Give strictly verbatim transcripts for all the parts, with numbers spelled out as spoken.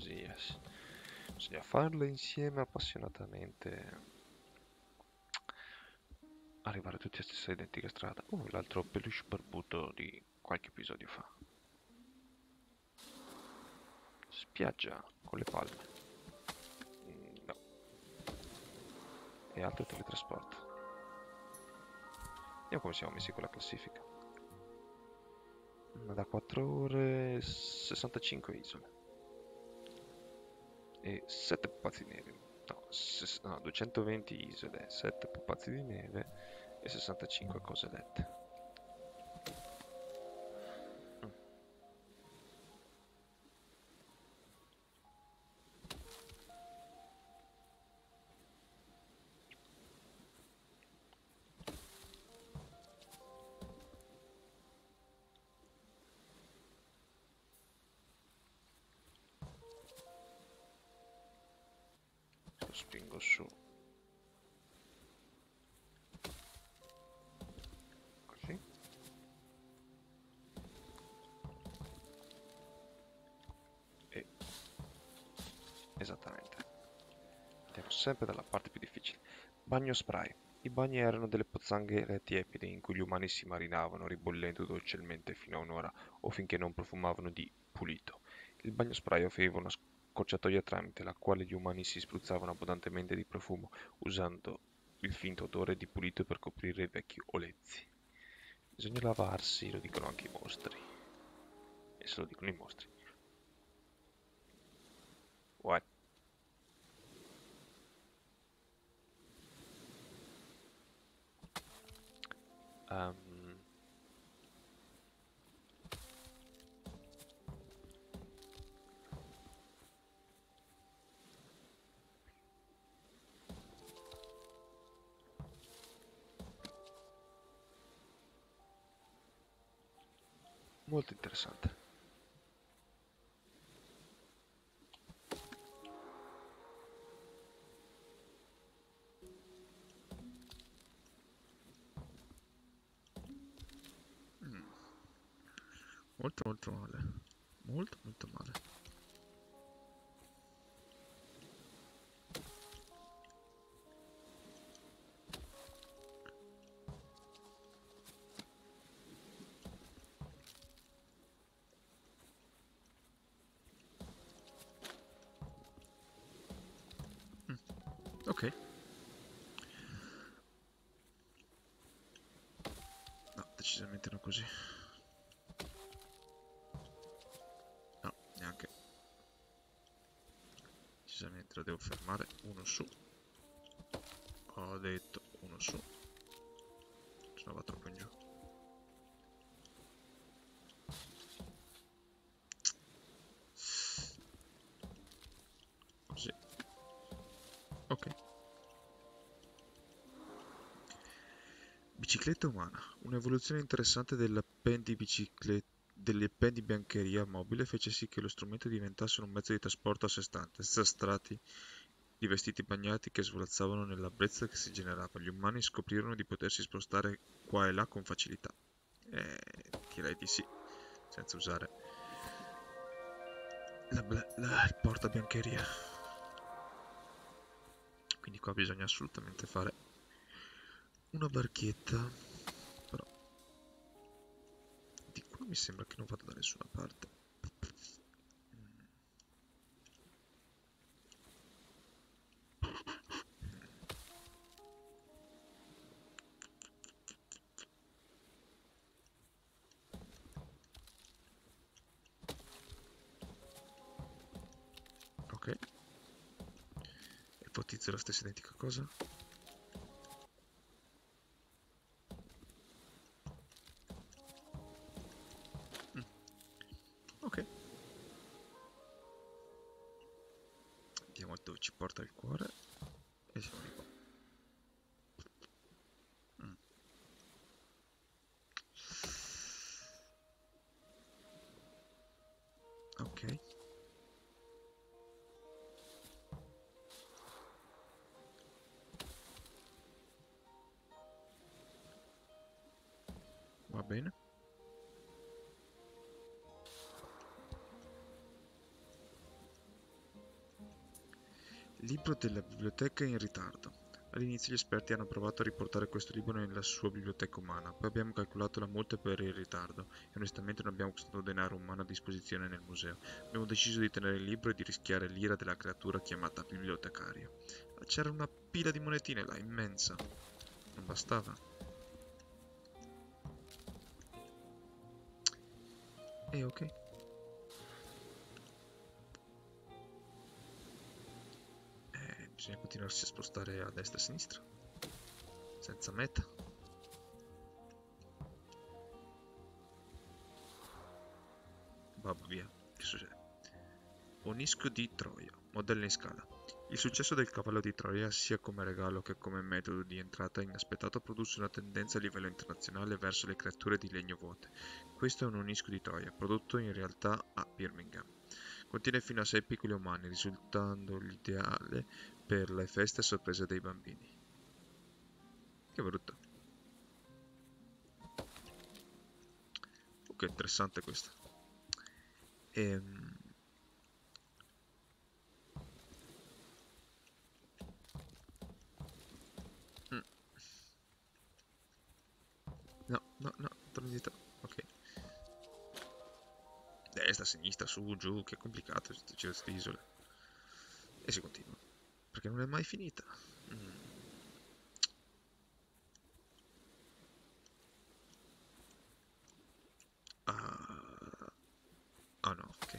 così, yes. Bisogna farle insieme appassionatamente. Arrivare tutti alla stessa identica strada. Oh, l'altro peluche barbuto di qualche episodio fa. Spiaggia con le palme. Mm, no. E altro teletrasporto. Vediamo come siamo messi con la classifica. Mm, Da quattro ore sessantacinque isole. E sette pupazzi di neve. No, ses- no, duecentoventi isole, sette pupazzi di neve e sessantacinque cose dette. Mm. Lo spingo su così. E esattamente. Andiamo sempre dalla parte più difficile. Bagno spray. I bagni erano delle pozzanghere tiepide in cui gli umani si marinavano ribollendo dolcemente fino a un'ora o finché non profumavano di pulito. Il bagno spray offriva una scorciatoia tramite la quale gli umani si spruzzavano abbondantemente di profumo usando il finto odore di pulito per coprire i vecchi olezzi. Bisogna lavarsi, lo dicono anche i mostri. E se lo dicono i mostri. What? Um, molto interessante. Mm, molto molto male. Molto molto male. Mm, ok. No, decisamente non così. No, neanche. Decisamente lo devo fermare. Uno su. Ho detto uno su. Se no va troppo in giù. Così. Ok. Bicicletta umana. Un'evoluzione interessante dell'appendibicicletta dell'appendibiancheria mobile fece sì che lo strumento diventasse un mezzo di trasporto a sé stante, senza strati di vestiti bagnati che svolazzavano nella brezza che si generava. Gli umani scoprirono di potersi spostare qua e là con facilità. Eh, direi di sì, senza usare la, bla- la- il portabiancheria. Quindi qua bisogna assolutamente fare una barchetta. Però di qua mi sembra che non vada da nessuna parte. Ok, ipotizzo la stessa identica cosa. Mm, ok, vediamo dove ci porta il cuore e siamo di qua. Mm, ok, va bene. Libro della biblioteca in ritardo. All'inizio gli esperti hanno provato a riportare questo libro nella sua biblioteca umana, poi abbiamo calcolato la multa per il ritardo e onestamente non abbiamo questo denaro umano a disposizione nel museo. Abbiamo deciso di tenere il libro e di rischiare l'ira della creatura chiamata bibliotecario. C'era una pila di monetine là, immensa. Non bastava? E eh, ok. Eh, bisogna continuarsi a spostare a destra e a sinistra. Senza meta. Vabbè, via. Che succede? Onisco di Troia. Modello in scala. Il successo del cavallo di Troia, sia come regalo che come metodo di entrata inaspettato, produsse una tendenza a livello internazionale verso le creature di legno vuote. Questo è un Onisco di Troia, prodotto in realtà a Birmingham. Contiene fino a sei piccoli umani, risultando l'ideale per le feste a sorpresa dei bambini. Che brutto. Oh, che interessante questo. Ehm... mm. No, no, no, torno indietro. Ok. Destra, sinistra, su, giù, che complicato questo giro di isole. E si continua. Perché non è mai finita. Mm. Ah, oh no, ok.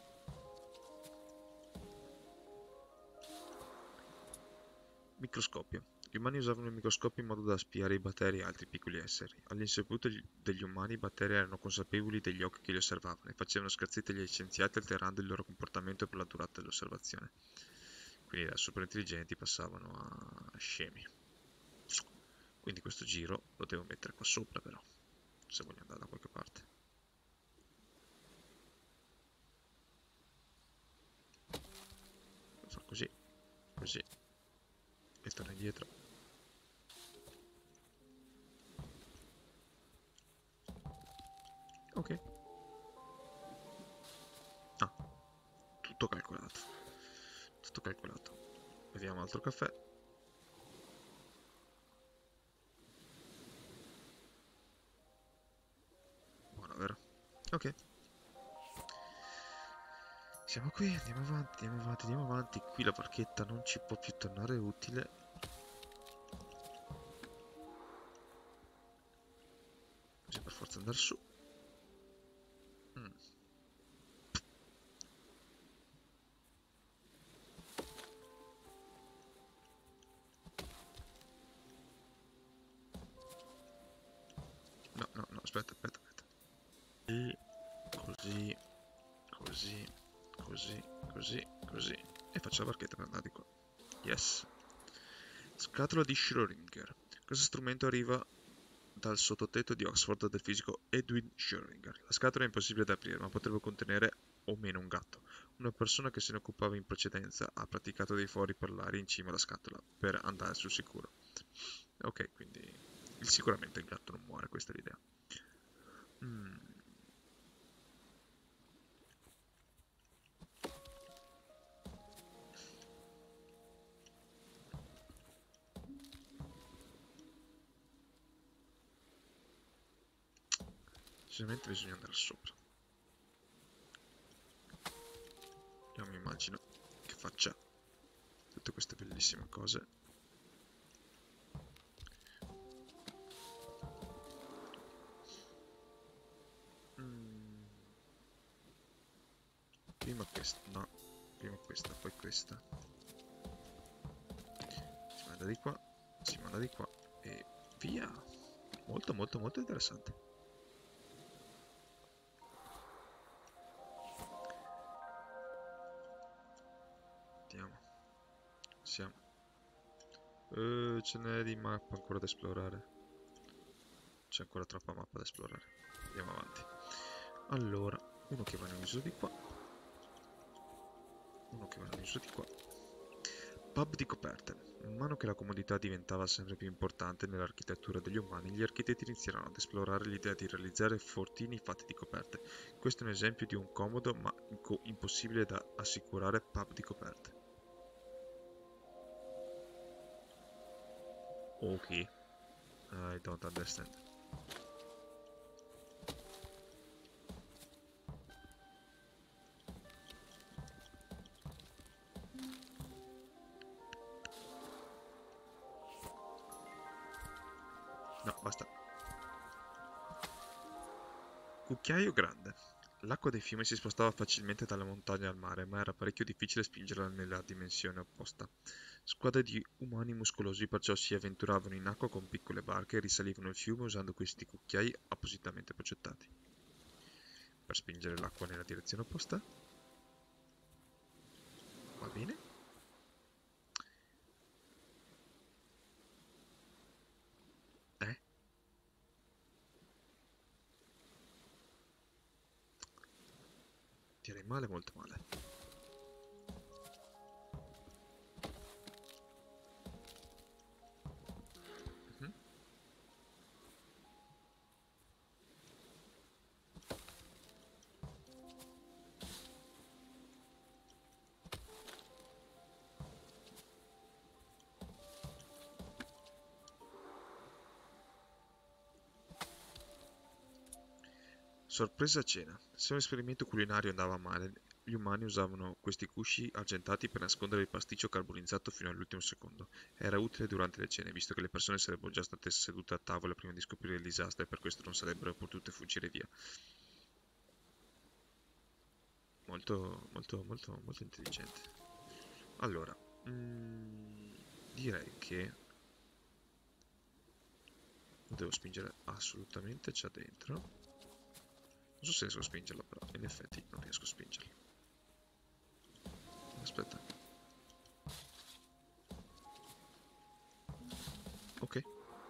Microscopio. Gli umani usavano il microscopio in modo da spiare i batteri e altri piccoli esseri. All'insaputa degli umani i batteri erano consapevoli degli occhi che li osservavano e facevano scherzette agli scienziati alterando il loro comportamento per la durata dell'osservazione. Quindi da super intelligenti passavano a scemi. Quindi questo giro lo devo mettere qua sopra però, se voglio andare da qualche parte. Devo fare così, così, e torno indietro. Ok. Ah, tutto calcolato. Tutto calcolato. Beviamo altro caffè. Buono, vero? Ok. Siamo qui, andiamo avanti, andiamo avanti, andiamo avanti. Qui la barchetta non ci può più tornare utile. Bisogna per forza andare su. Mm. No, no, no, aspetta, aspetta, aspetta. E così, così, così, così, così. E faccio la barchetta per andare di qua. Yes. Scatola di Schrödinger. Questo strumento arriva dal sottotetto di Oxford del fisico Edwin Schrödinger. La scatola è impossibile da aprire, ma potrebbe contenere o meno un gatto. Una persona che se ne occupava in precedenza ha praticato dei fori per l'aria in cima alla scatola per andare sul sicuro. Ok, quindi sicuramente il gatto non muore, questa è l'idea. Mm. Sicuramente bisogna andare sopra. Io mi immagino che faccia tutte queste bellissime cose. Mm. Prima questa, no, prima questa, poi questa. Si manda di qua, si manda di qua e via. Molto molto molto interessante. Andiamo. Siamo. Uh, ce n'è di mappa ancora da esplorare. C'è ancora troppa mappa da esplorare. Andiamo avanti. Allora, uno che va nell'isola di qua. Uno che va nell'isola di qua. Pub di coperte. Man mano che la comodità diventava sempre più importante nell'architettura degli umani, gli architetti iniziarono ad esplorare l'idea di realizzare fortini fatti di coperte. Questo è un esempio di un comodo ma impossibile da assicurare pub di coperte. Ok. I don't understand. No, basta. Cucchiaio grande. L'acqua dei fiumi si spostava facilmente dalle montagne al mare, ma era parecchio difficile spingerla nella dimensione opposta. Squadre di umani muscolosi perciò si avventuravano in acqua con piccole barche e risalivano il fiume usando questi cucchiai appositamente progettati. Per spingere l'acqua nella direzione opposta? Va bene. Eh? Direi male, molto male. Mhm. Sorpresa a cena. Se un esperimento culinario andava male, gli umani usavano questi cusci argentati per nascondere il pasticcio carbonizzato fino all'ultimo secondo. Era utile durante le cene, visto che le persone sarebbero già state sedute a tavola prima di scoprire il disastro e per questo non sarebbero potute fuggire via. Molto, molto, molto, molto intelligente. Allora, mm, direi che lo devo spingere assolutamente già dentro. Non so se riesco a spingerlo, però in effetti non riesco a spingerlo. Aspetta. Ok.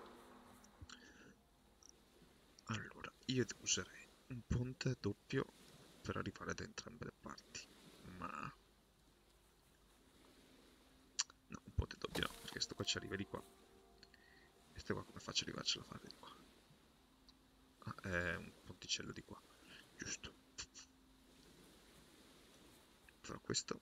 Allora, io userei un ponte doppio per arrivare da entrambe le parti. Ma... no, un ponte doppio no, perché sto qua ci arriva di qua. E sto qua come faccio ad arrivarcelo a fare di qua? Ah, è un ponticello di qua. Giusto. Però questo...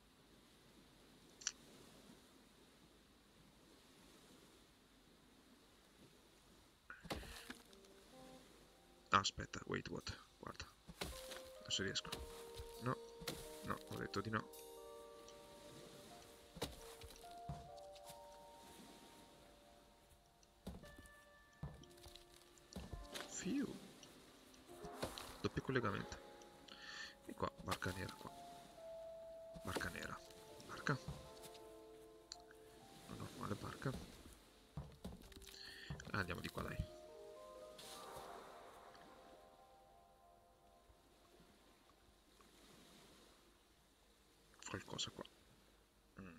ah, aspetta, wait, what? Guarda. Adesso riesco. No, no, ho detto di no. Fiu. Doppio collegamento. E qua, barca nera qua. Barca nera. Barca. Non normale barca. Ah, andiamo di qua, dai. Qualcosa qua. Mm,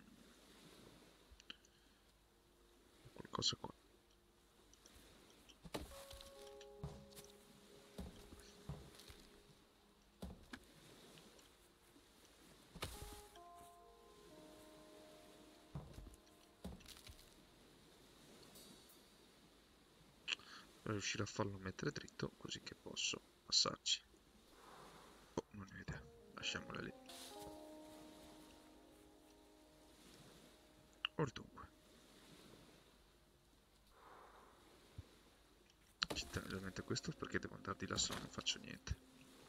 qualcosa qua. Riuscire a farlo mettere dritto così che posso passarci. Oh, non ho idea. Lasciamola lì. Or dunque. Ci tengo ovviamente questo perché devo andare di là se no non faccio niente.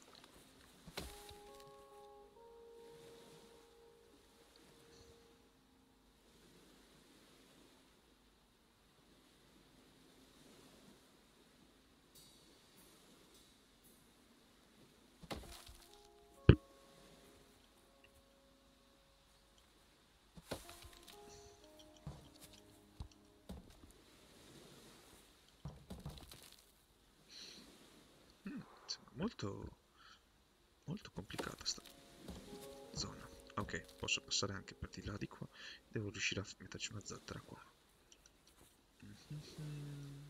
Mm, sembra molto, molto complicata sta zona. Ok, posso passare anche per di là di qua. Devo riuscire a metterci una zattera qua. Mm-hmm.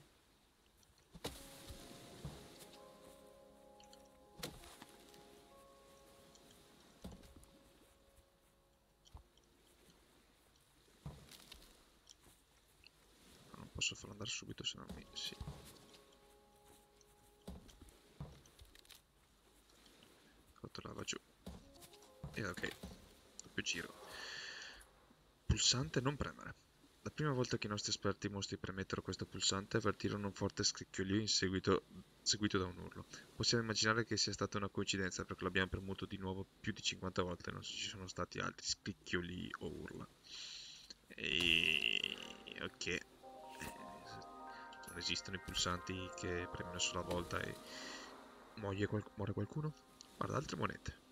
Non posso farlo andare subito se no mi... sì. Fatto lava giù. E ok, doppio giro. Pulsante non premere. La prima volta che i nostri esperti mostri premettero questo pulsante avvertirono un forte scricchiolio in seguito, seguito da un urlo. Possiamo immaginare che sia stata una coincidenza perché l'abbiamo premuto di nuovo più di cinquanta volte e non ci sono stati altri scricchioli o urla. E... ok. Eh, non esistono i pulsanti che premi una sola volta e muore, qual- muore qualcuno? Guarda, altre monete.